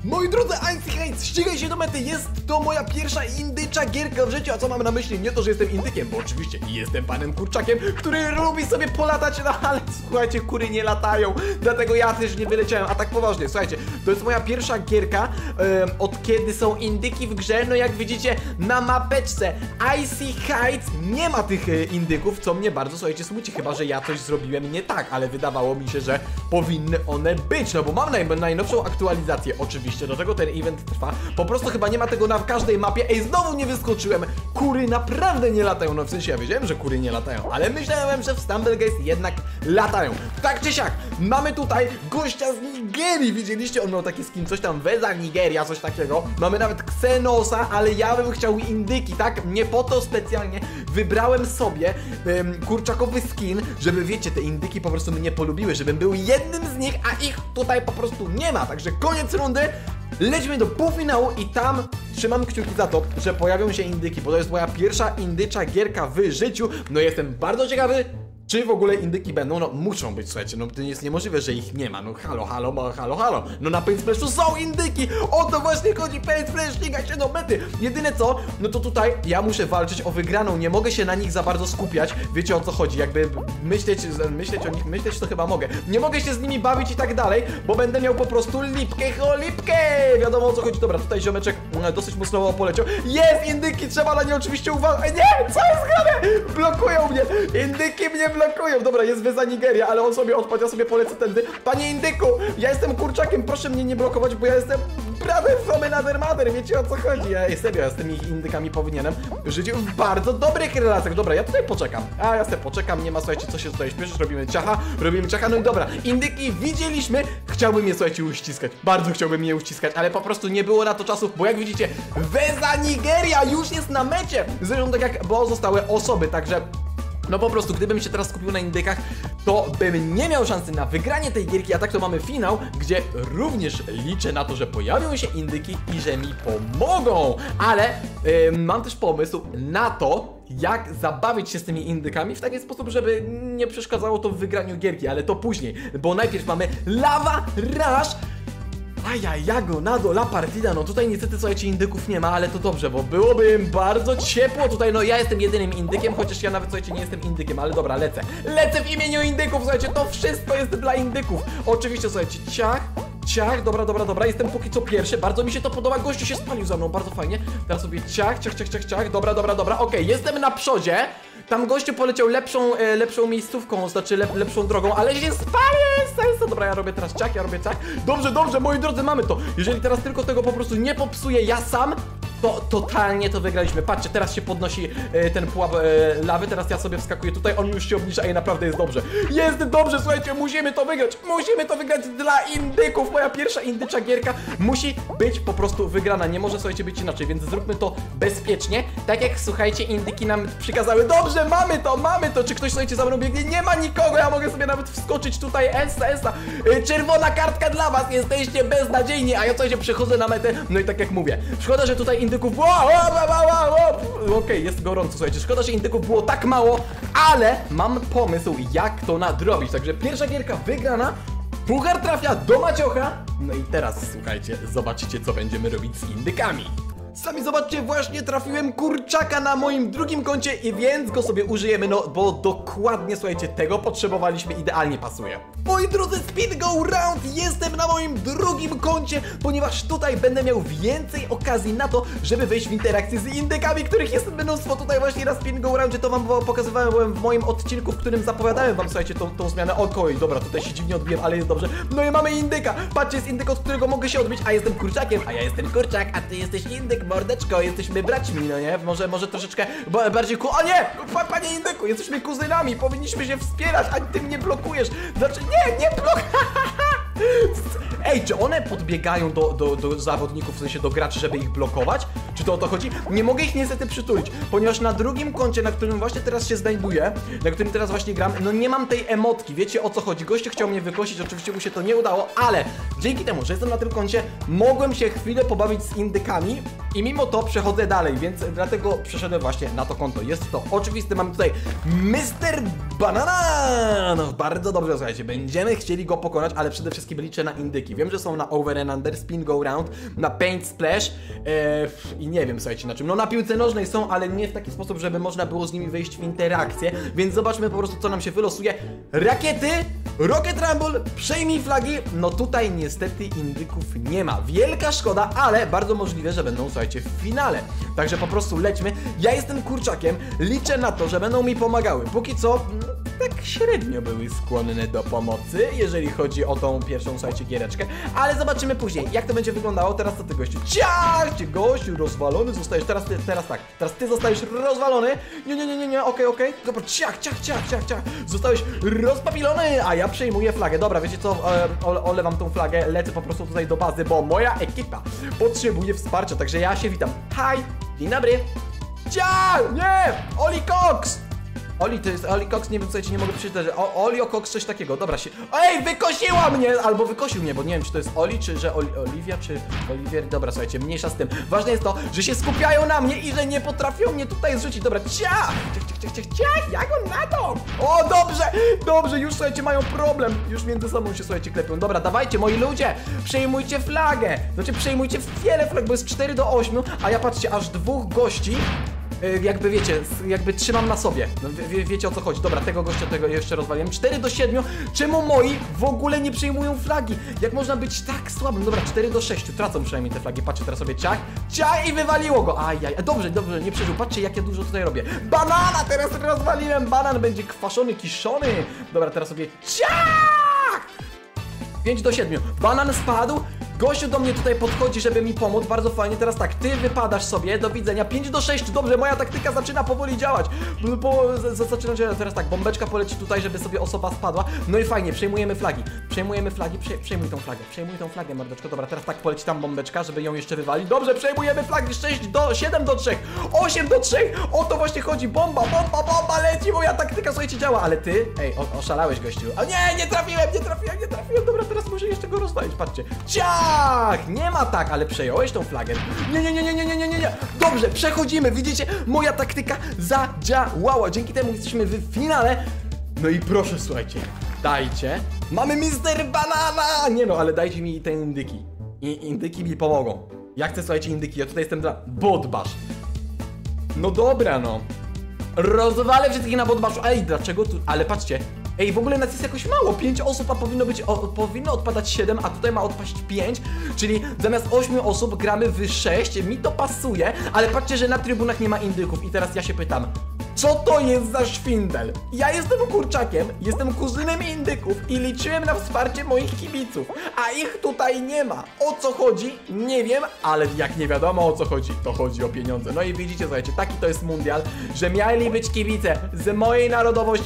Moi drodzy, Einstein, ścigaj się do mety, jest to moja pierwsza indycza gierka w życiu, a co mam na myśli? Nie to, że jestem indykiem, bo oczywiście jestem panem kurczakiem, który lubi sobie polatać, no ale słuchajcie, kury nie latają, dlatego ja też nie wyleciałem, a tak poważnie, słuchajcie, to jest moja pierwsza gierka, od kiedy są indyki w grze, no jak widzicie na mapeczce Icy Heights nie ma tych indyków, co mnie bardzo, słuchajcie, smuci, chyba że ja coś zrobiłem nie tak, ale wydawało mi się, że powinny one być, no bo mam najnowszą aktualizację, oczywiście. Do tego ten event trwa. Po prostu chyba nie ma tego na każdej mapie. Ej, znowu nie wyskoczyłem. Kury naprawdę nie latają. No w sensie ja wiedziałem, że kury nie latają, ale myślałem, że w Stumbleguys jednak latają. Tak czy siak, mamy tutaj gościa z Nigerii. Widzieliście? On miał taki skin, coś tam Weza Nigeria, coś takiego. Mamy nawet Xenosa, ale ja bym chciał indyki, tak? Nie po to specjalnie wybrałem sobie kurczakowy skin, żeby wiecie, te indyki po prostu mnie polubiły, żebym był jednym z nich, a ich tutaj po prostu nie ma. Także koniec rundy. Lećmy do półfinału i tam trzymam kciuki za to, że pojawią się indyki, bo to jest moja pierwsza indycza gierka w życiu. No jestem bardzo ciekawy, czy w ogóle indyki będą. No muszą być, słuchajcie, no to jest niemożliwe, że ich nie ma. No halo. No na Paint Splashu są indyki! O to właśnie chodzi, Paint Splash, ścigaj się do mety! Jedyne co, no to tutaj ja muszę walczyć o wygraną, nie mogę się na nich za bardzo skupiać. Wiecie o co chodzi, jakby myśleć o nich, myśleć to chyba mogę. Nie mogę się z nimi bawić i tak dalej, bo będę miał po prostu lipkę, cholipkę! Wiadomo o co chodzi. Dobra, tutaj ziomeczek dosyć mocno poleciał. Jest! Indyki, trzeba na nie oczywiście uważać. Nie! Co jest grane? Blokują mnie! Indyki mnie blokują! Dobra, jest Weza Nigeria, ale on sobie odpadł, ja sobie polecę tędy. Panie indyku, ja jestem kurczakiem, proszę mnie nie blokować, bo ja jestem brother from another mother, wiecie o co chodzi? Serio, ja z tymi indykami powinienem żyć w bardzo dobrych relacjach. Dobra, ja tutaj poczekam. Ja sobie poczekam, nie ma, słuchajcie, co się tutaj śpieszyć, robimy ciacha, no i dobra. Indyki widzieliśmy, chciałbym je, słuchajcie, uściskać. Bardzo chciałbym je uściskać, ale po prostu nie było na to czasu, bo jak widzicie, Weza Nigeria już jest na mecie. Zresztą tak jak pozostałe osoby, także no po prostu, gdybym się teraz skupił na indykach, to bym nie miał szansy na wygranie tej gierki, a tak to mamy finał, gdzie również liczę na to, że pojawią się indyki i że mi pomogą. Ale mam też pomysł na to, jak zabawić się z tymi indykami w taki sposób, żeby nie przeszkadzało to w wygraniu gierki, ale to później, bo najpierw mamy Lava Rush. Ajajago, nado, la partida, no tutaj niestety, słuchajcie, indyków nie ma, ale to dobrze, bo byłoby im bardzo ciepło tutaj, no ja jestem jedynym indykiem, chociaż ja nawet, słuchajcie, nie jestem indykiem, ale dobra, lecę w imieniu indyków, słuchajcie, to wszystko jest dla indyków. Oczywiście, słuchajcie, ciach, dobra, jestem póki co pierwszy, bardzo mi się to podoba, gościu się spalił za mną, bardzo fajnie. Teraz sobie ciach, dobra, okej, jestem na przodzie. Tam gościu poleciał lepszą miejscówką, znaczy lepszą drogą, ale się spali, dobra, ja robię teraz ciach. Dobrze, moi drodzy, mamy to. Jeżeli teraz tylko tego po prostu nie popsuję ja sam, to totalnie to wygraliśmy. Patrzcie, teraz się podnosi ten pułap lawy, teraz ja sobie wskakuję tutaj, on już się obniża i naprawdę jest dobrze. Jest dobrze, słuchajcie, musimy to wygrać dla indyków. Moja pierwsza indycza gierka musi być po prostu wygrana, nie może, słuchajcie, być inaczej, więc zróbmy to bezpiecznie, tak jak, słuchajcie, indyki nam przykazały. Dobrze, mamy to, czy ktoś, słuchajcie, za mną biegnie? Nie ma nikogo, ja mogę sobie nawet wskoczyć tutaj, czerwona kartka dla was, jesteście beznadziejni, a ja, słuchajcie, przechodzę na metę, no i tak jak mówię, szkoda, że tutaj indyków Okej, jest gorąco, słuchajcie, szkoda, że indyków było tak mało, ale mam pomysł, jak to nadrobić. Także pierwsza gierka wygrana, puchar trafia do Maciocha. No i teraz, słuchajcie, zobaczycie, co będziemy robić z indykami. Sami zobaczcie, właśnie trafiłem kurczaka na moim drugim koncie i więc go sobie użyjemy, no bo dokładnie, słuchajcie, tego potrzebowaliśmy, idealnie pasuje. Moi drodzy, Spin Go Round, jestem na moim drugim koncie, ponieważ tutaj będę miał więcej okazji na to, żeby wejść w interakcję z indykami, których jest mnóstwo. Tutaj właśnie na Spin Go Roundzie to wam pokazywałem w moim odcinku, w którym zapowiadałem wam, słuchajcie, tą zmianę. Okej, dobra, tutaj się dziwnie odbiłem, ale jest dobrze. No i mamy indyka, patrzcie, jest indyk, od którego mogę się odbić, a jestem kurczakiem, a ja jestem kurczak, a ty jesteś indyk, mordeczko, jesteśmy braćmi, no nie? Może troszeczkę bardziej O nie! Panie indyku, jesteśmy kuzynami, powinniśmy się wspierać, a ty mnie blokujesz. Znaczy, nie blok... Ej, czy one podbiegają do zawodników, w sensie do graczy, żeby ich blokować? Czy to o to chodzi? Nie mogę ich niestety przytulić, ponieważ na drugim koncie, na którym właśnie teraz się znajduję, na którym teraz właśnie gram, no nie mam tej emotki, wiecie o co chodzi? Gościu chciał mnie wykosić, oczywiście mu się to nie udało, ale dzięki temu, że jestem na tym koncie, mogłem się chwilę pobawić z indykami i mimo to przechodzę dalej, więc dlatego przeszedłem właśnie na to konto. Jest to oczywiste, mamy tutaj Mr. banana! No bardzo dobrze, słuchajcie, będziemy chcieli go pokonać, ale przede wszystkim liczę na indyki. Wiem, że są na over and under, spin go round, na paint splash i nie wiem, słuchajcie, na czym. No na piłce nożnej są, ale nie w taki sposób, żeby można było z nimi wejść w interakcję, więc zobaczmy po prostu, co nam się wylosuje. Rakiety, Rocket Rumble, przejmij flagi. No tutaj niestety indyków nie ma. Wielka szkoda, ale bardzo możliwe, że będą, słuchajcie, w finale. Także po prostu lećmy. Ja jestem kurczakiem, liczę na to, że będą mi pomagały. Póki co, tak średnio były skłonne do pomocy, jeżeli chodzi o tą pierwszą, słuchajcie, giereczkę. Ale zobaczymy później, jak to będzie wyglądało. Teraz to ty, gościu. Ciach! Gościu, rozwalony zostajesz. Teraz ty zostajesz rozwalony. Nie, okej. Dobra, ciach. Zostałeś rozpapilony, a ja przejmuję flagę. Dobra, wiecie co, olewam tą flagę, lecę po prostu tutaj do bazy, bo moja ekipa potrzebuje wsparcia, także ja się witam. Hi, dzień dobry. Ciao, nie, Oli Cox. Oli, to jest Oli Cox, nie wiem, słuchajcie, nie mogę przeczytać. Olio Cox, coś takiego, dobra się. Ej, wykosiła mnie! Albo wykosił mnie, bo nie wiem, czy to jest Oli, czy że Oliwia, czy Oliwier. Dobra, słuchajcie, mniejsza z tym. Ważne jest to, że się skupiają na mnie i że nie potrafią mnie tutaj zrzucić. Dobra, ciach, jak on na to? O, dobrze, już, słuchajcie, mają problem. Już między sobą się, słuchajcie, klepią. Dobra, dawajcie, moi ludzie, przejmujcie flagę. Znaczy, przejmujcie wiele flag, bo jest 4 do 8, a ja, patrzcie, aż 2 gości jakby wiecie, jakby trzymam na sobie. No, wiecie o co chodzi. Dobra, tego gościa jeszcze rozwaliłem. 4 do 7. Czemu moi w ogóle nie przejmują flagi? Jak można być tak słabym? Dobra, 4 do 6. Tracą przynajmniej te flagi. Patrzcie, teraz sobie ciach i wywaliło go. Ajaj, dobrze, nie przeżył. Patrzcie, jak ja dużo tutaj robię. Banana teraz rozwaliłem. Banan będzie kwaszony, kiszony. Dobra, teraz sobie ciach! 5 do 7. Banan spadł. Gościu do mnie tutaj podchodzi, żeby mi pomóc. Bardzo fajnie. Teraz tak, ty wypadasz sobie. Do widzenia. 5 do 6. Dobrze, moja taktyka zaczyna powoli działać. Zaczyna działać. Teraz tak, bombeczka poleci tutaj, żeby sobie osoba spadła. No i fajnie, przejmujemy flagi. Przejmuj tą flagę, mordeczko. Dobra, teraz tak poleci tam bombeczka, żeby ją jeszcze wywalić. Dobrze, przejmujemy flagi. 7 do 3. 8 do 3. O to właśnie chodzi. Bomba leci. Moja taktyka, słuchajcie, działa. Ale ty, oszalałeś, gościu. O nie trafiłem. Dobra, teraz muszę jeszcze go rozwalić. Patrzcie. Nie ma tak, ale przejąłeś tą flagę. Nie. Dobrze, przechodzimy. Widzicie? Moja taktyka zadziałała. Dzięki temu jesteśmy w finale. No i proszę, słuchajcie, dajcie. Mamy Mr. Banana! Nie no, ale dajcie mi te indyki. Indyki mi pomogą. Ja chcę, słuchajcie, indyki. Ja tutaj jestem dla Bodbash. No dobra, no. Rozwalę wszystkich na Bodbaszu. Ej, dlaczego tu? Ale patrzcie. Ej, w ogóle nas jest jakoś mało, 5 osób, a powinno odpadać 7, a tutaj ma odpaść 5, czyli zamiast 8 osób gramy w 6, mi to pasuje, ale patrzcie, że na trybunach nie ma indyków i teraz ja się pytam, co to jest za szwindel? Ja jestem kurczakiem, jestem kuzynem indyków i liczyłem na wsparcie moich kibiców, a ich tutaj nie ma. O co chodzi? Nie wiem, ale jak nie wiadomo o co chodzi, to chodzi o pieniądze. No i widzicie, słuchajcie, taki to jest mundial, że mieli być kibice z mojej narodowości,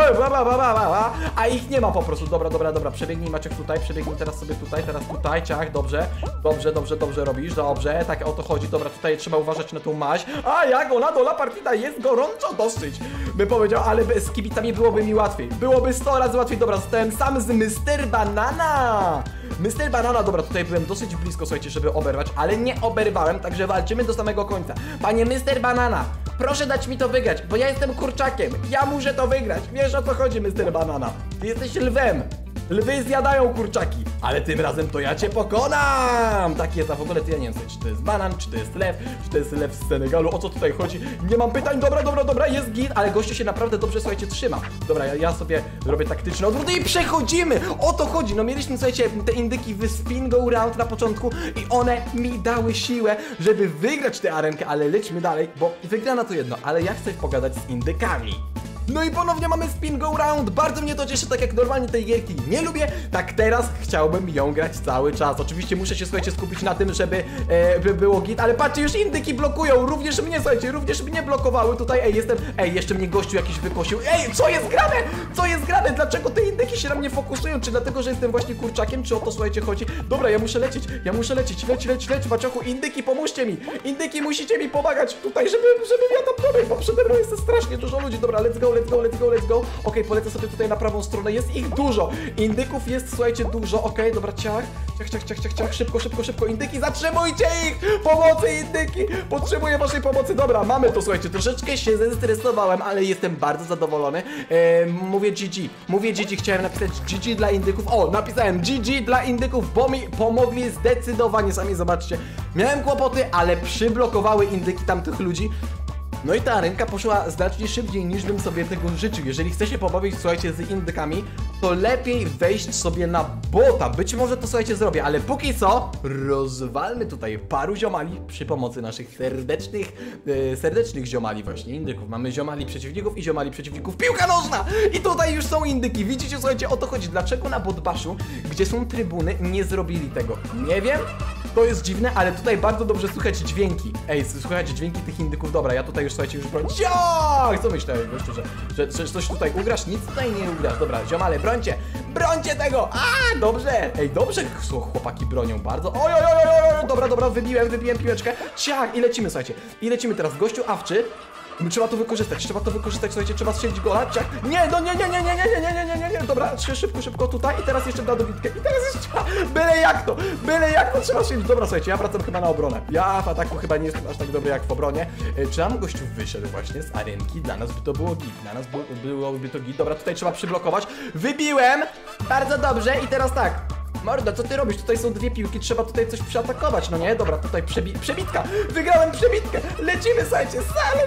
a ich nie ma po prostu. Dobra, przebiegnij, Maciek, tutaj, przebiegnij teraz sobie teraz tutaj, ciach, dobrze robisz, dobrze, tak o to chodzi. Dobra, tutaj trzeba uważać na tą maź, a jak ona dola partida jest gorąco dosyć, bym powiedział, ale z kibicami byłoby mi łatwiej. Byłoby 100 razy łatwiej. Dobra, zostałem sam z Mr. Banana. Mr. Banana, dobra, tutaj byłem dosyć blisko, słuchajcie, żeby oberwać, ale nie oberwałem, także walczymy do samego końca. Panie Mr. Banana, proszę dać mi to wygrać, bo ja jestem kurczakiem. Ja muszę to wygrać. Wiesz o co chodzi, Mr. Banana? Ty jesteś lwem. Lwy zjadają kurczaki, ale tym razem to ja cię pokonam! Tak jest, a w ogóle to ja nie wiem, czy to jest banan, czy to jest lew, czy to jest lew z Senegalu, o co tutaj chodzi? Nie mam pytań, dobra, jest git, ale gościu się naprawdę dobrze, słuchajcie, trzyma. Dobra, ja sobie robię taktyczne odwróty i przechodzimy! O to chodzi, no mieliśmy, słuchajcie, te indyki w spin go round na początku i one mi dały siłę, żeby wygrać tę arenkę, ale lećmy dalej, bo wygrana to jedno, ale ja chcę pogadać z indykami. No i ponownie mamy spin go round. Bardzo mnie to cieszy, tak jak normalnie tej gierki nie lubię, tak teraz chciałbym ją grać cały czas. Oczywiście muszę się, słuchajcie, skupić na tym, żeby było git, ale patrzcie, już indyki blokują, również mnie, słuchajcie, również mnie blokowały tutaj. Jeszcze mnie gościu jakiś wykosił. Co jest grane? Dlaczego te indyki się na mnie fokusują? Czy dlatego, że jestem właśnie kurczakiem, czy o to, słuchajcie, chodzi? Dobra, ja muszę lecieć, leć, Maciochu, indyki, pomóżcie mi. Indyki, musicie mi pomagać tutaj, żeby ja tam dobiegł, bo przede mną jest strasznie dużo ludzi. Dobra, let's go, let's go. Okej, polecę sobie tutaj na prawą stronę, jest ich dużo. Indyków jest, słuchajcie, dużo. Okej, dobra, ciach. Szybko. Indyki, zatrzymujcie ich! Pomocy, indyki! Potrzebuję waszej pomocy. Dobra, mamy to, słuchajcie, troszeczkę się zestresowałem, ale jestem bardzo zadowolony. Mówię GG, chciałem napisać GG dla indyków. O, napisałem GG dla indyków, bo mi pomogli zdecydowanie, sami zobaczcie. Miałem kłopoty, ale przyblokowały indyki tamtych ludzi. No i ta arenka poszła znacznie szybciej niż bym sobie tego życzył. Jeżeli chce się pobawić, słuchajcie, z indykami, to lepiej wejść sobie na bota. Być może to, słuchajcie, zrobię, ale póki co rozwalmy tutaj paru ziomali przy pomocy naszych serdecznych ziomali właśnie, indyków. Mamy ziomali przeciwników i ziomali przeciwników. Piłka nożna! I tutaj już są indyki. Widzicie, słuchajcie, o to chodzi. Dlaczego na botbaszu, gdzie są trybuny, nie zrobili tego? Nie wiem. To jest dziwne, ale tutaj bardzo dobrze słychać dźwięki. Ej, słychać dźwięki tych indyków. Dobra, ja tutaj już, słuchajcie, już broń. Ciach! Co myślałeś, gościu, że coś tutaj ugrasz? Nic tutaj nie ugrasz. Dobra, ziomale, brońcie! Brońcie tego! A, dobrze! Ej, dobrze chłopaki bronią bardzo. Oj! Dobra, wybiłem piłeczkę. Ciach! I lecimy, słuchajcie. I lecimy teraz. Gościu awczy. Trzeba to wykorzystać, słuchajcie, trzeba strzelić gola. Ciach. Nie, no nie. Dobra, szybko tutaj i teraz jeszcze na dobitkę. I teraz jeszcze, byle jak to trzeba strzelić. Dobra, słuchajcie, ja wracam chyba na obronę. Ja w ataku chyba nie jestem aż tak dobry jak w obronie. Czy nam gościu wyszedł właśnie z arenki? Dla nas by to było git, byłoby to git. Dobra, tutaj trzeba przyblokować. Wybiłem! Bardzo dobrze i teraz tak. Mordo, co ty robisz? Tutaj są dwie piłki, trzeba tutaj coś przeatakować, no nie? Dobra, tutaj przebitka! Wygrałem przebitkę! Lecimy, słuchajcie!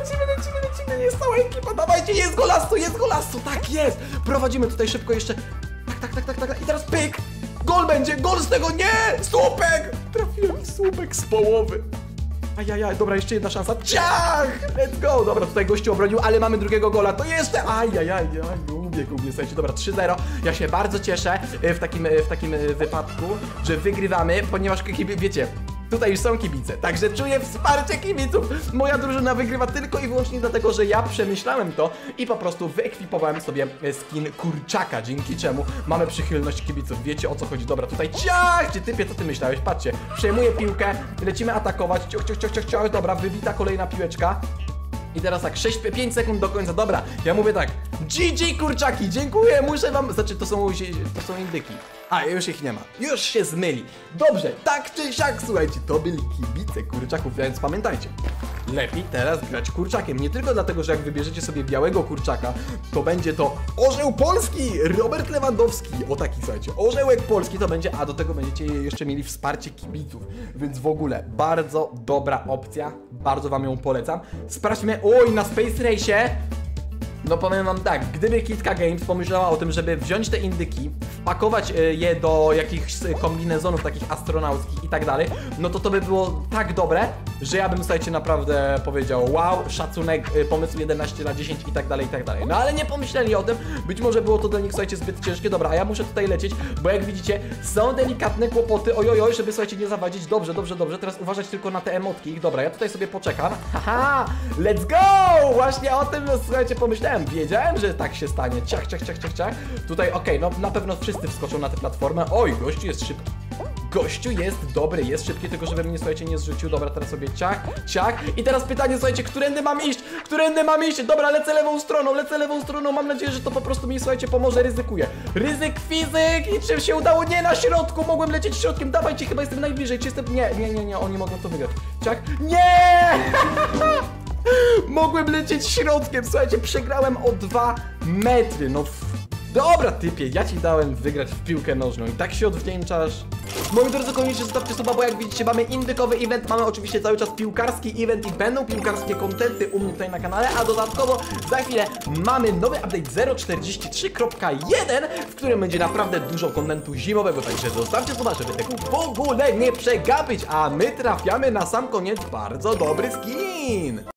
Lecimy! Jest cała ekipa, dawajcie! Jest golastu! Tak jest! Prowadzimy tutaj szybko jeszcze. Tak. I teraz pyk! Gol będzie! Gol z tego! Nie! Słupek! Trafiłem w słupek z połowy. Ajajaj, dobra, jeszcze jedna szansa. Ciach! Let's go! Dobra, tutaj gościu obronił, ale mamy drugiego gola. To jeszcze! Ajajaj, gubię, słuchajcie, dobra, 3-0. Ja się bardzo cieszę w takim wypadku, że wygrywamy, ponieważ, wiecie, tutaj już są kibice, także czuję wsparcie kibiców. Moja drużyna wygrywa tylko i wyłącznie dlatego, że ja przemyślałem to i po prostu wyekwipowałem sobie skin kurczaka, dzięki czemu mamy przychylność kibiców. Wiecie, o co chodzi? Dobra, tutaj ciach! Typie, co ty myślałeś? Patrzcie, przejmuję piłkę, lecimy atakować, ciach, dobra, wybita kolejna piłeczka. I teraz tak, 5 sekund do końca, dobra, ja mówię tak, GG kurczaki, dziękuję, muszę wam, znaczy to są indyki. A, już ich nie ma, już się zmyli. Dobrze, tak czy siak, słuchajcie, to byli kibice kurczaków, więc pamiętajcie, lepiej teraz grać kurczakiem, nie tylko dlatego, że jak wybierzecie sobie białego kurczaka, to będzie to orzeł polski, Robert Lewandowski, o taki, słuchajcie, orzełek polski to będzie, a do tego będziecie jeszcze mieli wsparcie kibiców, więc w ogóle bardzo dobra opcja, bardzo wam ją polecam. Sprawdźmy, oj, na Space Race. No powiem wam tak, gdyby Kitka Games pomyślała o tym, żeby wziąć te indyki, wpakować je do jakichś kombinezonów takich astronauckich i tak dalej, no to by było tak dobre, że ja bym, słuchajcie, naprawdę powiedział wow, szacunek, pomysł 11/10 i tak dalej. No ale nie pomyśleli o tym, być może było to dla nich, słuchajcie, zbyt ciężkie. Dobra, a ja muszę tutaj lecieć, bo jak widzicie, są delikatne kłopoty, ojojoj, żeby, słuchajcie, nie zawadzić. Dobrze, teraz uważać tylko na te emotki. Dobra, ja tutaj sobie poczekam. Haha, let's go! Właśnie o tym, słuchajcie, pomyślałem. Wiedziałem, że tak się stanie. Ciach. Tutaj, okej, no na pewno wszyscy wskoczą na tę platformę. Oj, gościu jest szybki. Gościu jest dobry, jest szybki, tylko żeby mnie, słuchajcie, nie zrzucił. Dobra, teraz sobie ciach. I teraz pytanie, słuchajcie, którędy mam iść? Dobra, lecę lewą stroną. Mam nadzieję, że to po prostu mi, słuchajcie, pomoże. Ryzykuję. Ryzyk fizyk! I czym się udało? Nie na środku! Mogłem lecieć środkiem. Dawajcie, chyba jestem najbliżej. Czy jestem... Nie, oni mogą to wygrać. Ciach. Nie! Mogłem lecieć środkiem, słuchajcie, przegrałem o 2 metry, no dobra typie, ja ci dałem wygrać w piłkę nożną i tak się odwdzięczasz. Moi drodzy, koniecznie zostawcie suba, bo jak widzicie mamy indykowy event, mamy oczywiście cały czas piłkarski event i będą piłkarskie kontenty u mnie tutaj na kanale, a dodatkowo za chwilę mamy nowy update 0.43.1, w którym będzie naprawdę dużo kontentu zimowego, także zostawcie suba, żeby tego w ogóle nie przegapić, a my trafiamy na sam koniec bardzo dobry skin.